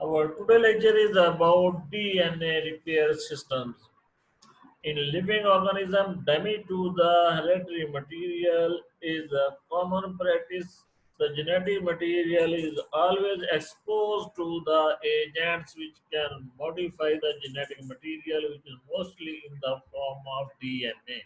Our today lecture is about DNA repair systems. In living organism, damage to the hereditary material is a common practice. The genetic material is always exposed to the agents which can modify the genetic material, which is mostly in the form of DNA.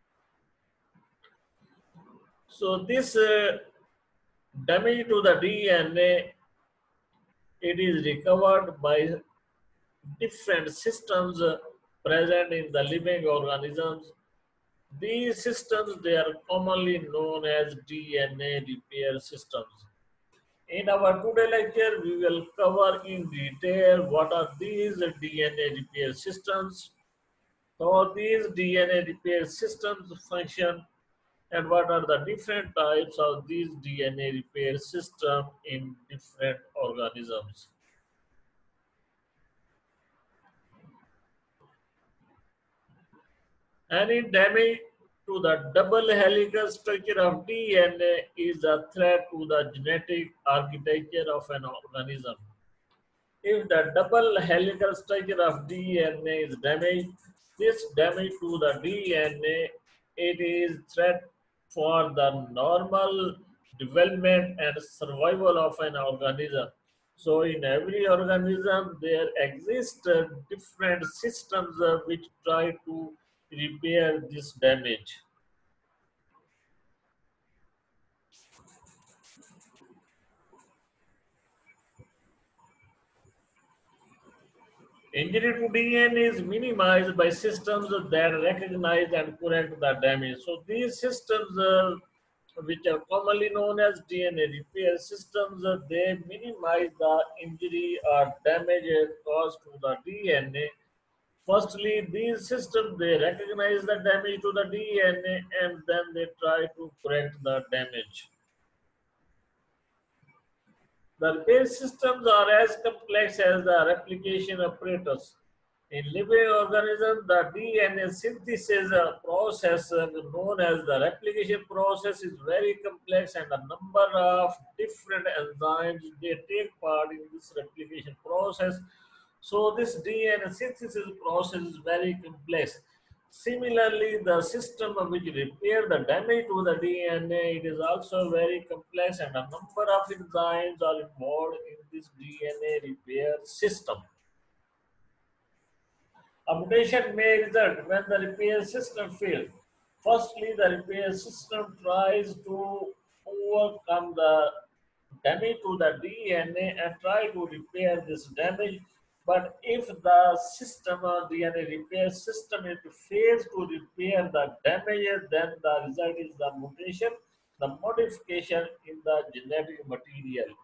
So this damage to the DNA, it is recovered by different systems present in the living organisms. These systems, they are commonly known as DNA repair systems. In our today lecture, we will cover in detail what are these DNA repair systems, how these DNA repair systems function, and what are the different types of these DNA repair system in different organisms. Any damage to the double helical structure of DNA is a threat to the genetic architecture of an organism. If the double helical structure of DNA is damaged, this damage to the DNA, it is threat for the normal development and survival of an organism. So in every organism there exist different systems which try to repair this damage. Injury to DNA is minimized by systems that recognize and correct the damage. So these systems, which are commonly known as DNA repair systems, they minimize the injury or damage caused to the DNA. Firstly, these systems, they recognize the damage to the DNA and then they try to correct the damage. The repair systems are as complex as the replication apparatus. In living organisms, the DNA synthesis process known as the replication process is very complex and a number of different enzymes they take part in this replication process. So this DNA synthesis process is very complex. Similarly, the system which repair the damage to the DNA, it is also very complex and a number of enzymes are involved in this DNA repair system. A mutation may result when the repair system fails. Firstly, the repair system tries to overcome the damage to the DNA and try to repair this damage. But if the system or DNA repair system it fails to repair the damage, then the result is the mutation, the modification in the genetic material.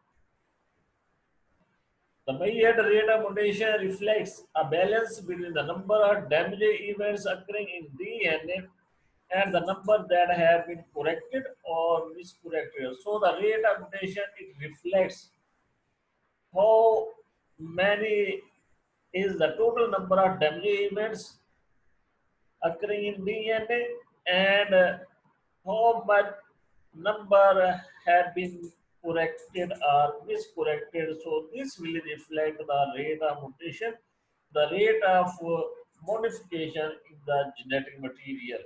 The Maillard rate of mutation reflects a balance between the number of damaging events occurring in DNA and the number that have been corrected or miscorrected. So the rate of mutation it reflects how many is the total number of damaging events occurring in DNA and how much number have been corrected or miscorrected. So this will reflect the rate of mutation, the rate of modification in the genetic material.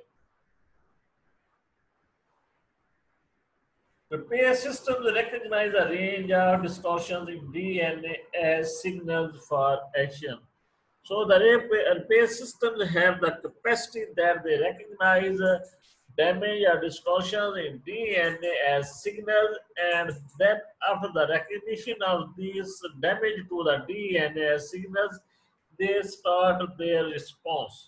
Repair systems recognize a range of distortions in DNA as signals for action. So the repair systems have the capacity that they recognize damage or distortions in DNA as signals, and then after the recognition of these damage to the DNA as signals, they start their response.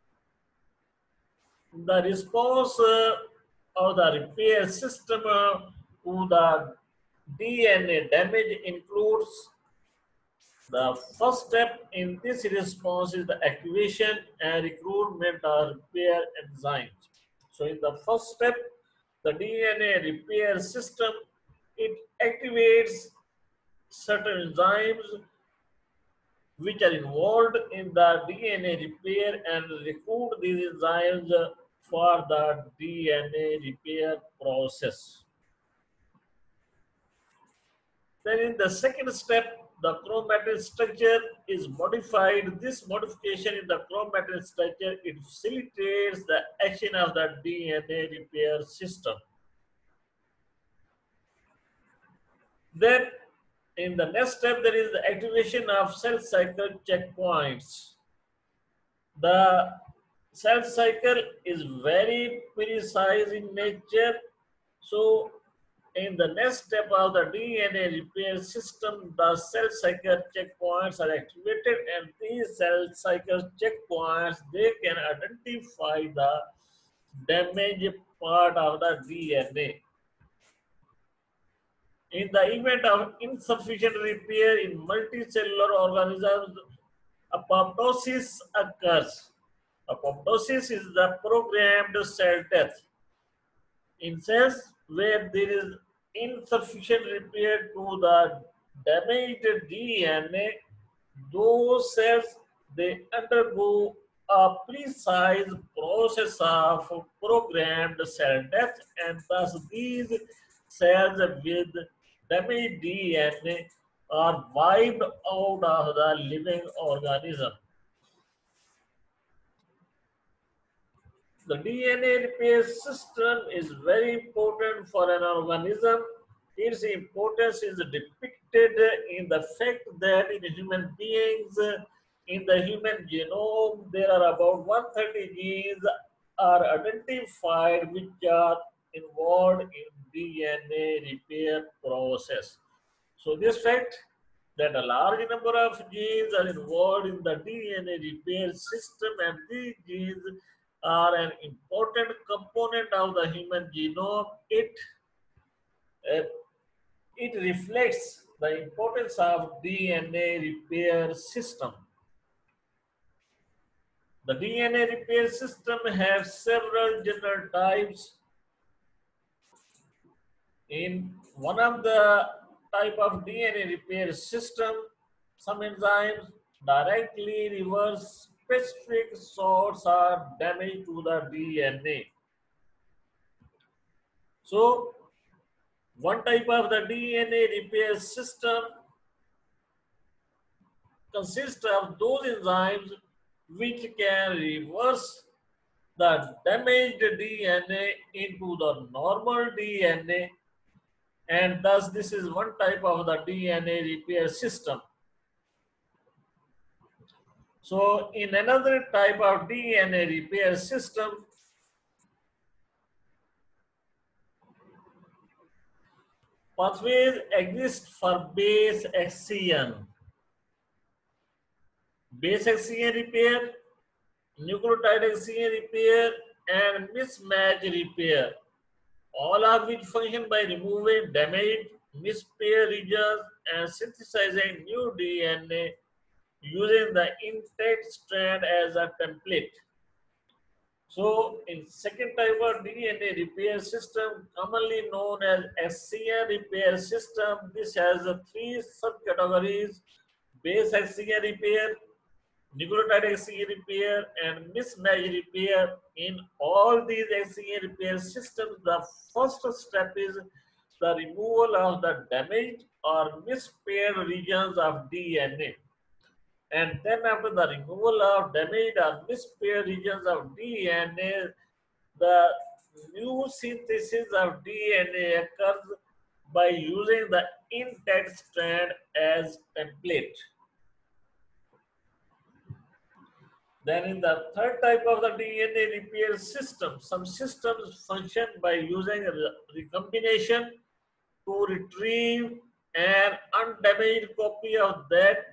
The response of the repair system to the DNA damage includes the first step in this response is the activation and recruitment of repair enzymes. So in the first step, the DNA repair system, it activates certain enzymes which are involved in the DNA repair and recruit these enzymes for the DNA repair process. Then in the second step, the chromatin structure is modified. This modification in the chromatin structure, it facilitates the action of the DNA repair system. Then in the next step, there is the activation of cell cycle checkpoints. The cell cycle is very precise in nature. So in the next step of the DNA repair system, the cell cycle checkpoints are activated, and these cell cycle checkpoints, they can identify the damaged part of the DNA. In the event of insufficient repair in multicellular organisms, apoptosis occurs. Apoptosis is the programmed cell death. In cells where there is insufficient repair to the damaged DNA, those cells, they undergo a precise process of programmed cell death, and thus these cells with damaged DNA are wiped out of the living organism. The DNA repair system is very important for an organism. Its importance is depicted in the fact that in human beings, in the human genome, there are about 130 genes are identified which are involved in DNA repair process. So this fact that a large number of genes are involved in the DNA repair system, and these genes are an important component of the human genome. Uh, it reflects the importance of DNA repair system. The DNA repair system has several general types. In one of the type of DNA repair system, some enzymes directly reverse specific sorts of damage to the DNA. So, one type of the DNA repair system consists of those enzymes which can reverse the damaged DNA into the normal DNA, and thus this is one type of the DNA repair system. So in another type of DNA repair system, pathways exist for base excision repair, nucleotide excision repair, and mismatch repair, all of which function by removing damaged, mispaired regions and synthesizing new DNA using the intact strand as a template. So, in second type of DNA repair system, commonly known as excision repair system, this has three subcategories: base excision repair, nucleotide excision repair, and mismatch repair. In all these excision repair systems, the first step is the removal of the damaged or mispaired regions of DNA. And then after the removal of damaged or mispaired regions of DNA, the new synthesis of DNA occurs by using the intact strand as template. Then in the third type of the DNA repair system, some systems function by using recombination to retrieve an undamaged copy of that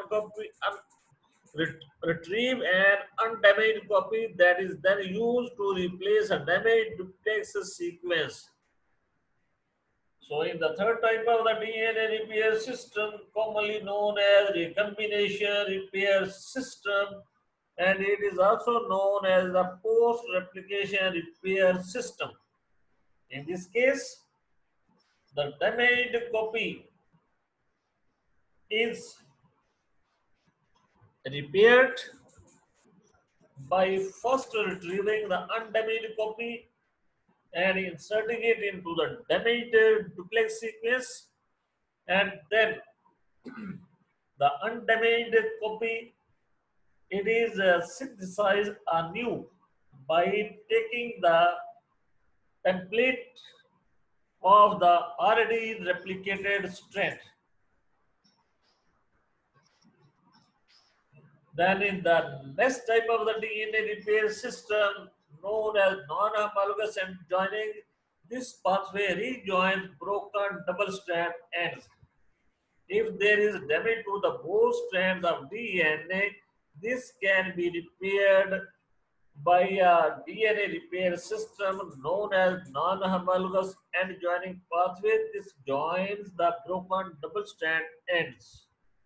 retrieve an undamaged copy that is then used to replace a damaged duplex sequence. So in the third type of the DNA repair system, commonly known as recombination repair system, and it is also known as the post-replication repair system. In this case, the damaged copy is repaired by first retrieving the undamaged copy and inserting it into the damaged duplex sequence, and then The undamaged copy, it is synthesized anew by taking the template of the already replicated strand. Then in the next type of the DNA repair system known as non-homologous end joining, this pathway rejoins broken double strand ends. If there is damage to the both strands of DNA, this can be repaired by a DNA repair system known as non-homologous end joining pathway. This joins the broken double strand ends.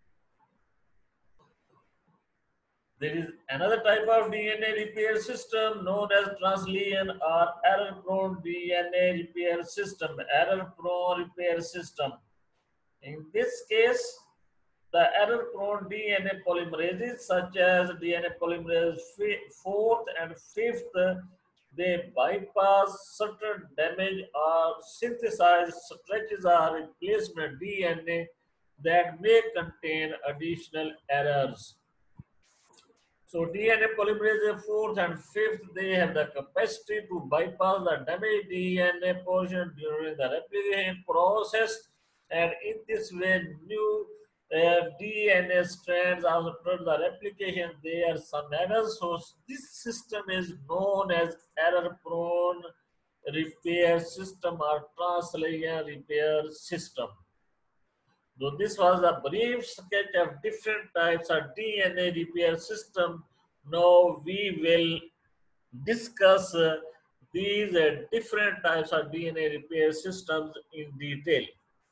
There is another type of DNA repair system known as translesion or error-prone DNA repair system. Error-prone repair system. In this case, the error-prone DNA polymerases such as DNA polymerase 4th and 5th, they bypass certain damage or synthesize stretches or replacement DNA that may contain additional errors. So DNA polymerase 4th and 5th, they have the capacity to bypass the damaged DNA portion during the replication process, and in this way, new DNA strands after the replication, there are some errors. So this system is known as error-prone repair system or translation repair system. So this was a brief sketch of different types of DNA repair system. Now we will discuss these different types of DNA repair systems in detail.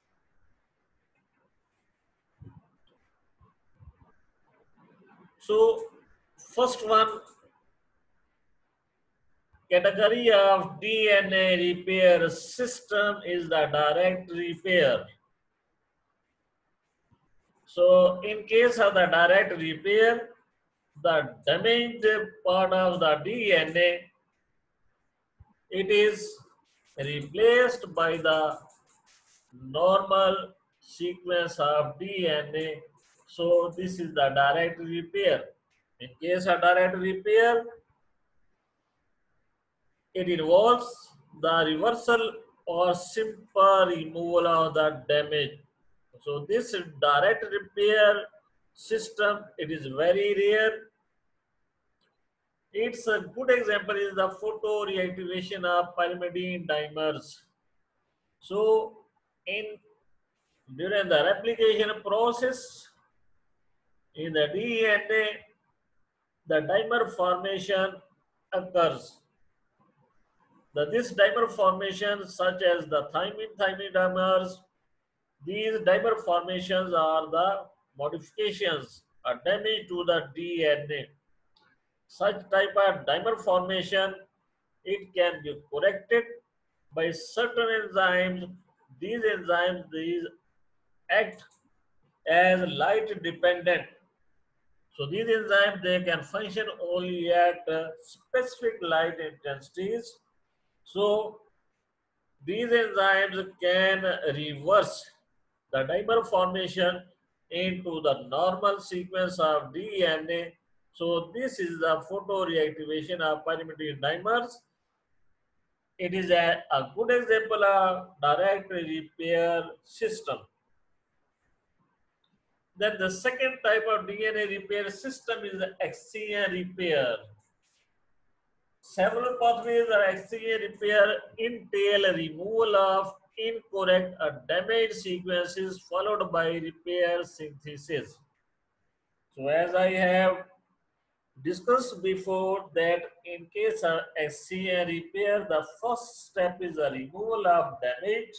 So first one category of DNA repair system is the direct repair. So in case of the direct repair, the damaged part of the DNA, it is replaced by the normal sequence of DNA. So this is the direct repair. In case of direct repair, it involves the reversal or simple removal of the damage. So this direct repair system, it is very rare. It's a good example is the photo reactivation of pyrimidine dimers. So in during the replication process in the DNA, the dimer formation occurs. This dimer formation, such as the thymine dimers, these dimer formations are the modifications or damage to the DNA. Such type of dimer formation, it can be corrected by certain enzymes. These act as light dependent. So these enzymes, they can function only at specific light intensities. So these enzymes can reverse the dimer formation into the normal sequence of DNA. So this is the photoreactivation of pyrimidine dimers. It is a good example of direct repair system. Then the second type of DNA repair system is the axial repair. Several pathways of axial repair entail removal of incorrect or damaged sequences followed by repair synthesis. So as I have discussed before that in case of axial repair, the first step is the removal of damage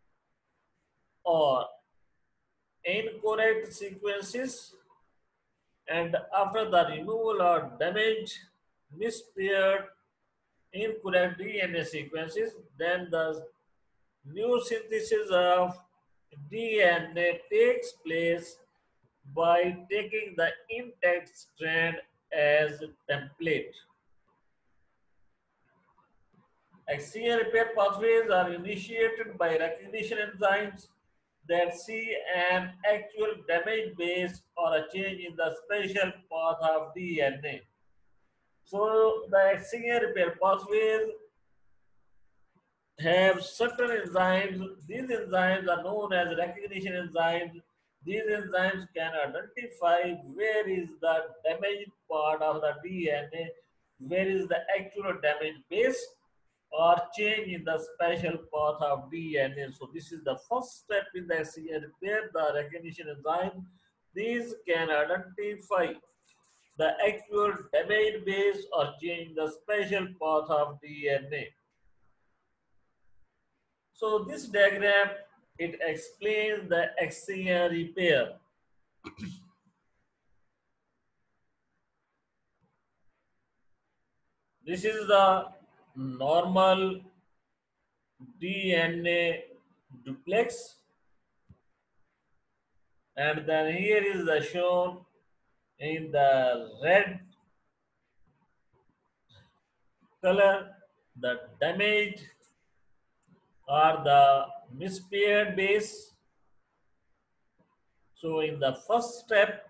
or incorrect sequences, and after the removal or damage, mispaired incorrect DNA sequences, then the new synthesis of DNA takes place by taking the intact strand as template. Axial repair pathways are initiated by recognition enzymes that see an actual damage base or a change in the spatial path of DNA. So the XCA repair pathways have certain enzymes. These enzymes are known as recognition enzymes. These enzymes can identify where is the damaged part of the DNA, where is the actual damaged base, or change in the special path of DNA. So this is the first step in the SCA repair, the recognition enzyme. These can identify the actual damaged base or change the special path of DNA. So this diagram, it explains the axial repair. This is the normal DNA duplex, and then here is the shown in the red color the damaged or the mispaired base. So in the first step,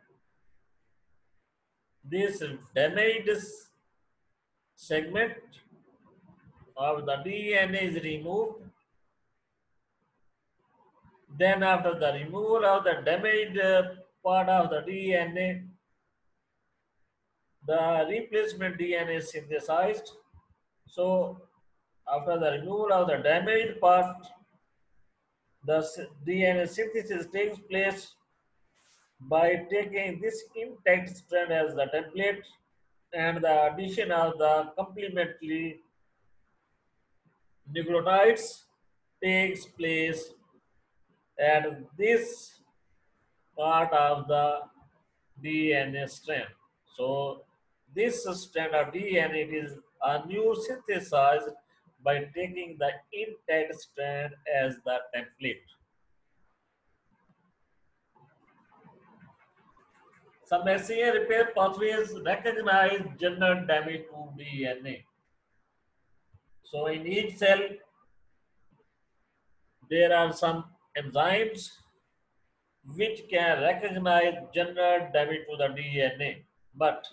this damaged segment of the DNA is removed. Then after the removal of the damaged part of the DNA, the replacement DNA is synthesized. So after the removal of the damaged part, the DNA synthesis takes place by taking this intact strand as the template and the addition of the complementary nucleotides takes place at this part of the DNA strand. So this strand of DNA it is a new synthesized by taking the intact strand as the template. Some SCA repair pathways recognize general damage to DNA. So in each cell, there are some enzymes which can recognize general damage to the DNA, but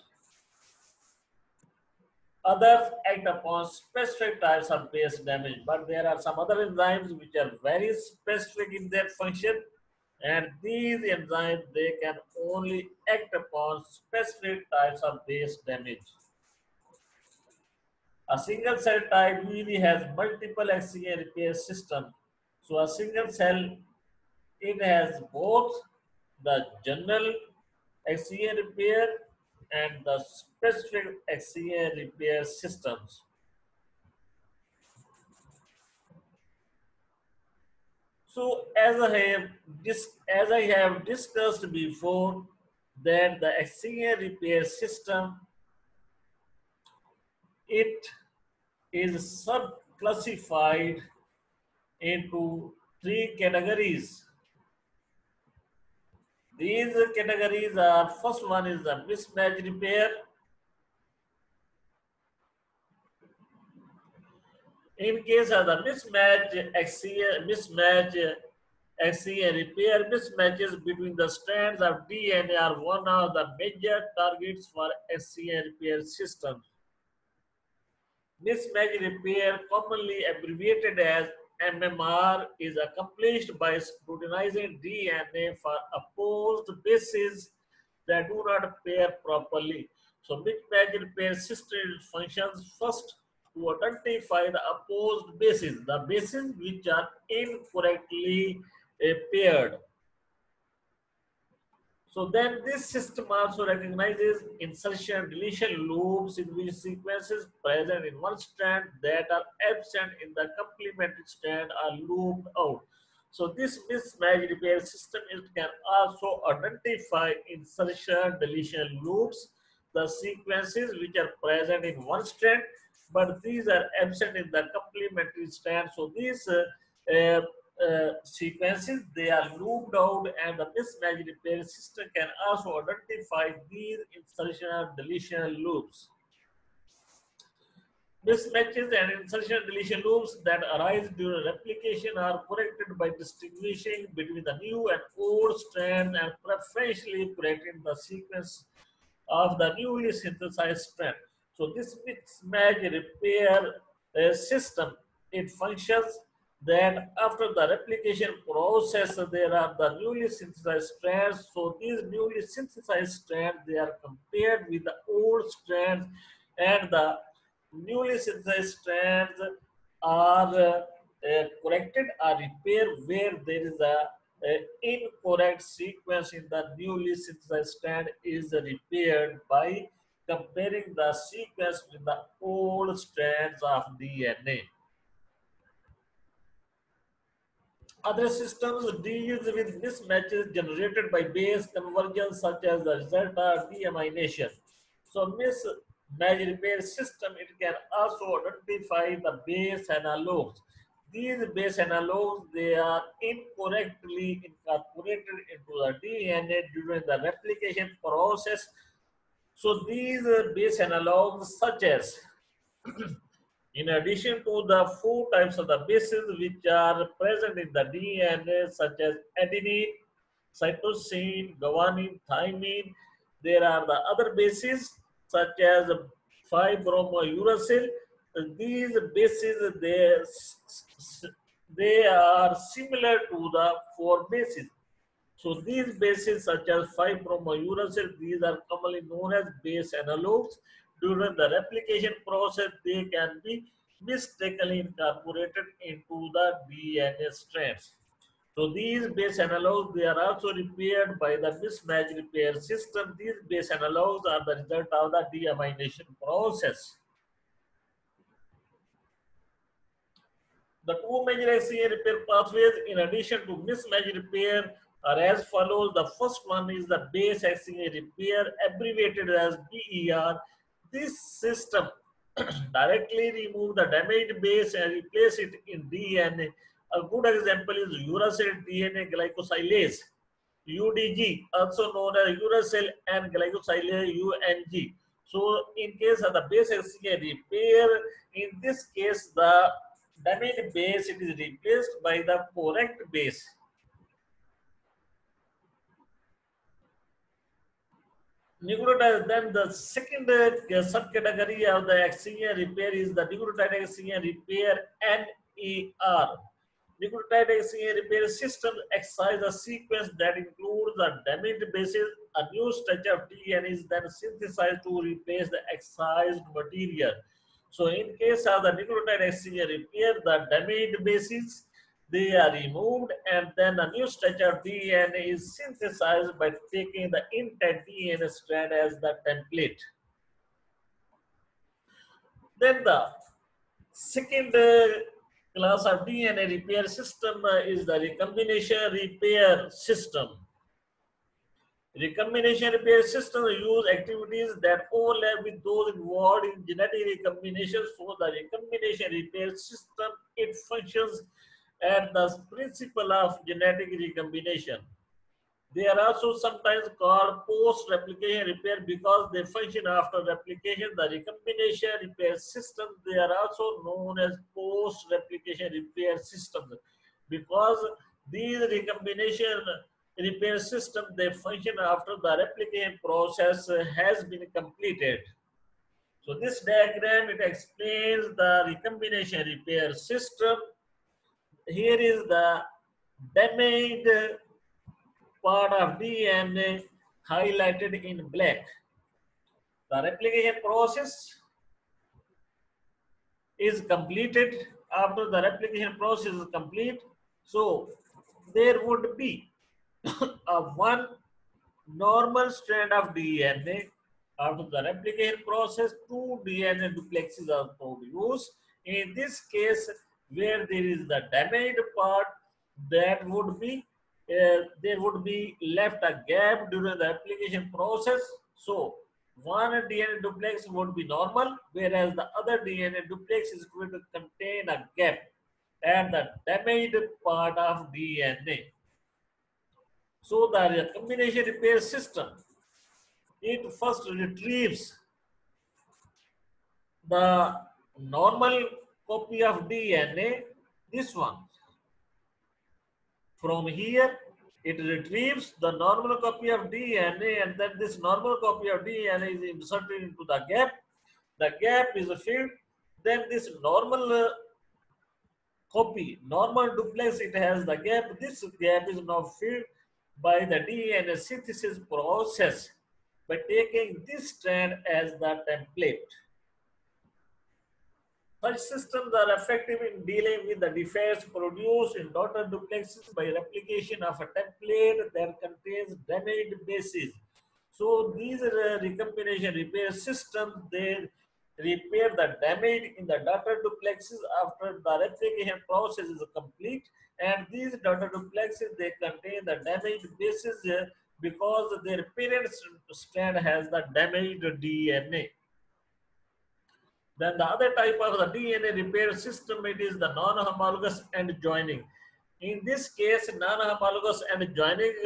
others act upon specific types of base damage. But there are some other enzymes which are very specific in their function, and these enzymes they can only act upon specific types of base damage. A single cell type usually has multiple XCA repair systems. So a single cell, it has both the general XCA repair and the specific XCA repair systems. So as I have discussed before, that the XCA repair system, it is sub-classified into three categories. These categories are, first one is the mismatch repair. In case of the XCA repair, mismatches between the strands of DNA are one of the major targets for XCA repair systems. Mismatch repair, commonly abbreviated as MMR, is accomplished by scrutinizing DNA for opposed bases that do not pair properly. So mismatch repair system functions first to identify the opposed bases, the bases which are incorrectly paired. So then this system also recognizes insertion and deletion loops in which sequences present in one strand that are absent in the complementary strand are looped out. So this mismatch repair system, it can also identify insertion deletion loops, the sequences which are present in one strand, but these are absent in the complementary strand. So these uh, sequences, they are looped out, and the mismatch repair system can also identify these insertion and deletion loops. Mismatches and insertion deletion loops that arise during replication are corrected by distinguishing between the new and old strand and preferentially correcting the sequence of the newly synthesized strand. So this mismatch repair system, it functions that after the replication process, there are the newly synthesized strands. So these newly synthesized strands, they are compared with the old strands, and the newly synthesized strands are corrected or repaired where there is a incorrect sequence in the newly synthesized strand is repaired by comparing the sequence with the old strands of DNA. Other systems deal with mismatches generated by base convergence, such as the result of deamination. So, mismatch repair system, it can also identify the base analogs. These base analogs, they are incorrectly incorporated into the DNA during the replication process. So, these base analogs, such as in addition to the four types of the bases which are present in the DNA, such as adenine, cytosine, guanine, thymine, there are the other bases such as 5-bromouracil. These bases, they are similar to the four bases. So these bases such as 5-bromouracil, these are commonly known as base analogs. During the replication process, they can be mistakenly incorporated into the DNA strands. So these base analogs, they are also repaired by the mismatch repair system. These base analogs are the result of the deamination process. The two major XCA repair pathways in addition to mismatch repair are as follows. The first one is the base XCA repair, abbreviated as BER. This system directly remove the damaged base and replace it in DNA. A good example is uracil DNA glycosylase, UDG, also known as uracil and glycosylase UNG. So in case of the base XCA repair, in this case the damaged base, it is replaced by the correct base. Nucleotide, then the second subcategory of the XCA repair is the nucleotide XCA repair, NER. Nucleotide XCA repair system exercise a sequence that includes the damaged bases. A new stretch of DNA is then synthesized to replace the excised material. So in case of the nucleotide XCA repair, the damaged bases, they are removed and then a new stretch of DNA is synthesized by taking the intact DNA strand as the template. Then the second class of DNA repair system is the recombination repair system. Recombination repair systems use activities that overlap with those involved in genetic recombination. So the recombination repair system, it functions at the principle of genetic recombination. They are also sometimes called post-replication repair because they function after replication. The recombination repair systems, they are also known as post-replication repair systems because these recombination repair systems, they function after the replication process has been completed. So this diagram, it explains the recombination repair system. Here is the damaged part of DNA highlighted in black. The replication process is completed. After the replication process is complete, so there would be a one normal strand of DNA. After the replication process, two DNA duplexes are produced. In this case, where there is the damaged part, that would be there would be left a gap during the application process. So one DNA duplex would be normal, whereas the other DNA duplex is going to contain a gap and the damaged part of DNA. So the recombination repair system, it first retrieves the normal copy of DNA, this one. From here, it retrieves the normal copy of DNA, and then this normal copy of DNA is inserted into the gap. The gap is filled. Then this normal copy, normal duplex, it has the gap. This gap is now filled by the DNA synthesis process by taking this strand as the template. Such systems are effective in dealing with the defects produced in daughter duplexes by replication of a template that contains damaged bases. So these recombination repair systems, they repair the damage in the daughter duplexes after the replication process is complete. And these daughter duplexes, they contain the damaged bases because their parent strand has the damaged DNA. Then the other type of the DNA repair system, it is the non-homologous end joining. In this case, non-homologous end joining,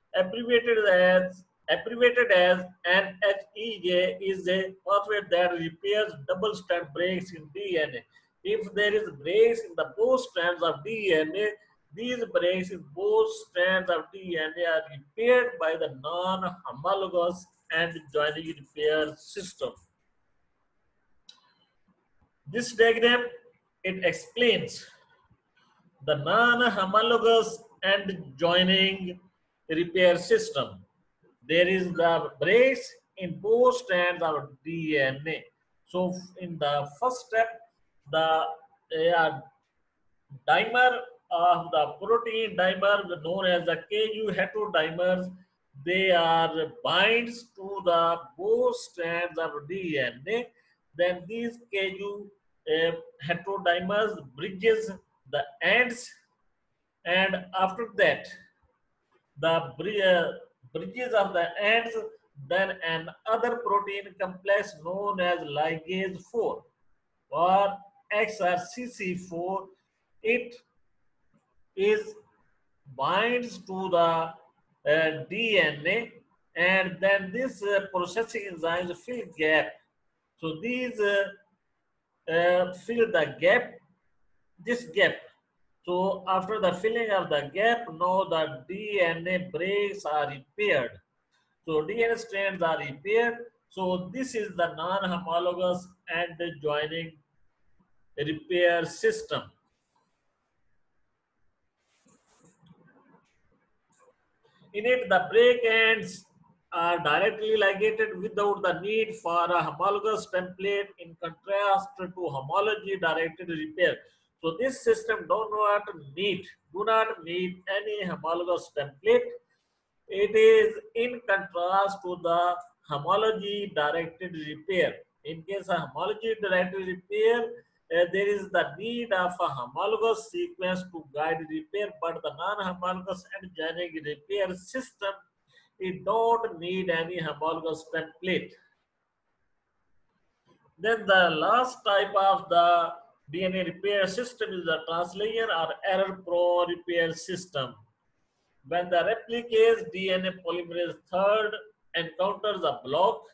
abbreviated as NHEJ, is a pathway that repairs double strand breaks in DNA. If there is breaks in the both strands of DNA, these breaks in both strands of DNA are repaired by the non-homologous end joining repair system. This diagram, it explains the non-homologous end joining repair system. There is the breaks in both strands of DNA. So in the first step, the dimer of the protein dimer known as the Ku heterodimers, they are binds to the both strands of DNA. Then these Ku heterodimers bridges the ends, and after that the bridges of the ends, then another protein complex known as ligase 4 or XRCC4, it is binds to the DNA, and then this processing enzymes fill gap. So these fill the gap, this gap. So after the filling of the gap, now the DNA breaks are repaired. So DNA strands are repaired. So this is the non-homologous and joining repair system. In it, the break ends are directly ligated without the need for a homologous template, in contrast to homology-directed repair. So this system do not need any homologous template. It is in contrast to the homology-directed repair. In case of homology-directed repair, there is the need of a homologous sequence to guide repair, but the non-homologous and joining repair system, it don't need any homologous template. Then the last type of the DNA repair system is the translation or error-prone repair system. When the replicase DNA polymerase third encounters a block,